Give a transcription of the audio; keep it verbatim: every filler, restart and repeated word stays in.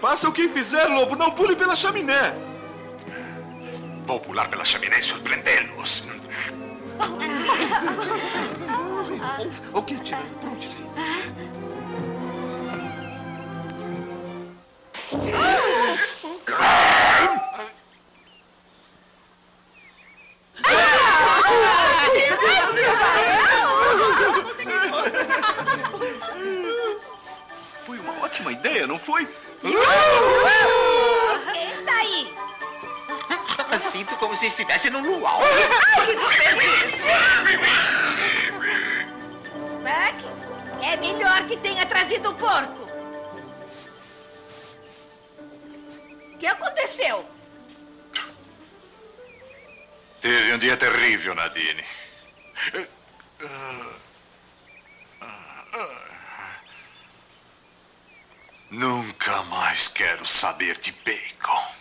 Faça o que fizer, lobo. Não pule pela chaminé. Vou pular pela chaminé e surpreendê-los. Ok, Tina. Pronte-se. Foi uma ótima ideia, não foi? Quem está aí? Sinto como se estivesse no luau. Ai, que desperdício! Buck, é melhor que tenha trazido o porco. O que aconteceu? Teve um dia terrível, Nadine. Nunca mais quero saber de bacon.